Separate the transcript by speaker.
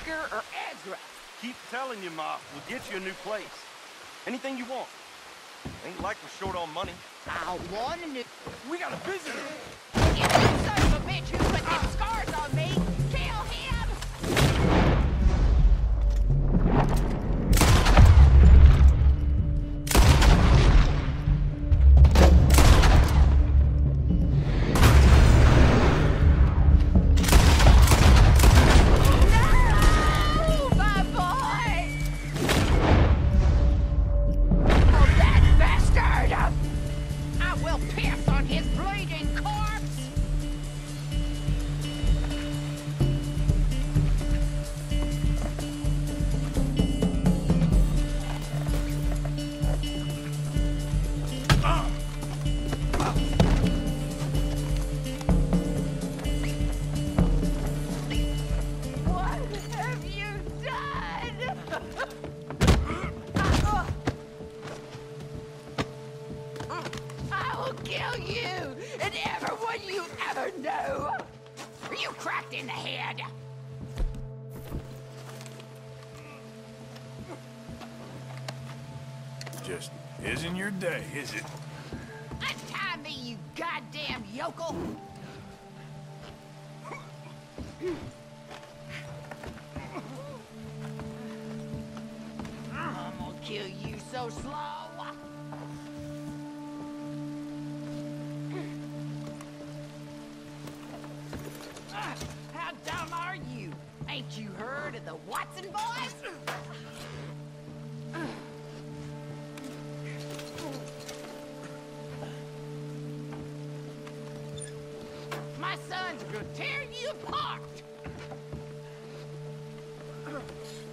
Speaker 1: Edgar or Ezra?
Speaker 2: Keep telling you, Ma. We'll get you a new place. Anything you want. Ain't like we're short on money.
Speaker 1: I want a new...
Speaker 2: We got a visitor!
Speaker 1: You son of a bitch who put them scars on me! Kill him! No, my boy! Oh, that bastard! I will piss on his bleeding corpse! What have you done? I will kill you and everyone you ever know. Are you cracked in the head?
Speaker 3: Just isn't your day, is it?
Speaker 1: Untie me, you goddamn yokel! I'm gonna kill you so slow. How dumb are you? Ain't you heard of the Watson boys? My sons are gonna tear you apart!